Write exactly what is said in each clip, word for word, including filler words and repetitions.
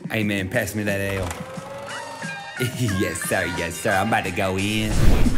Hey man, pass me that L. Yes sir, yes sir, I'm about to go in.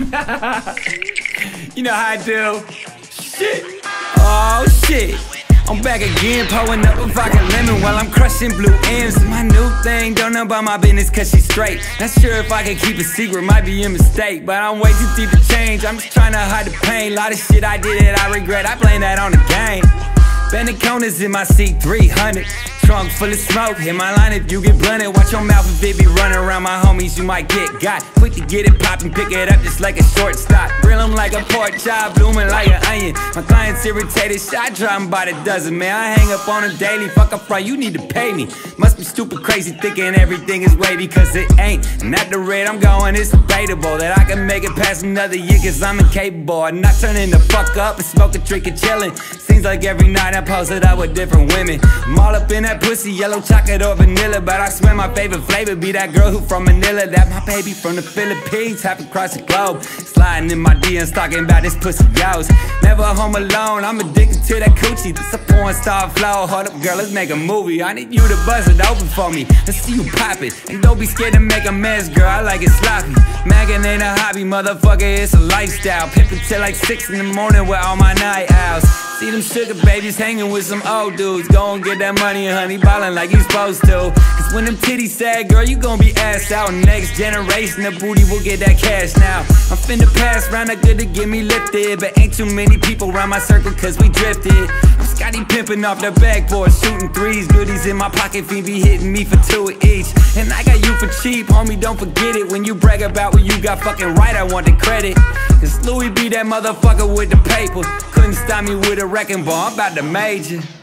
You know how I do. Shit. Oh shit. I'm back again, pouring up a vodka lemon while I'm crushing blue M's. My new thing, don't know about my business cause she's straight. Not sure if I can keep a secret, might be a mistake, but I'm way too deep to change. I'm just trying to hide the pain. Lot of shit I did that I regret, I blame that on the game. Bending corners in my C three hundred, trunk full of smoke. Hit my line if you get blunted. Watch your mouth if it be running around my homies, you might get got. Quick to get it poppin', pick it up just like a shortstop. Grill 'em like a pork chop, blooming like an onion. My clients irritated, shot driving by the dozen. Man, I hang up on them daily, fuck up front, you need to pay me. Must be stupid crazy thinking everything is wavy, cause it ain't. And at the rate I'm going, it's debatable that I can make it past another year, cause I'm incapable of not turning the fuck up and smoking, drinking, chilling. Seems like every night I posted up with different women. I'm all up in that pussy, yellow chocolate or vanilla, but I swear my favorite flavor be that girl who from Manila. That my baby from the Philippines, half across the globe. Sliding in my D Ms, talking about this pussy yours. Never home alone, I'm addicted to that coochie. This a porn star flow, hold up girl, let's make a movie. I need you to buzz it open for me, let's see you pop it. And don't be scared to make a mess, girl, I like it sloppy. Mackin' ain't a hobby, motherfucker, it's a lifestyle. Pimpin' till like six in the morning with all my night owls. See them sugar babies hanging with some old dudes. Go and get that money and honey, ballin' like you supposed to. Cause when them titties sad, girl, you gon' be ass out. Next generation, the booty will get that cash now. I'm finna pass round, that good to get me lifted, but ain't too many people around my circle cause we drifted. I'm Scotty pimpin' off the backboard, shooting threes. Goodies in my pocket, fiend be hitting me for two each. And I got you for cheap, homie, don't forget it. When you brag about what you got fucking right, I want the credit. Cause Louis be that motherfucker with the paper. Couldn't stop me with a wrecking ball, I'm about to major.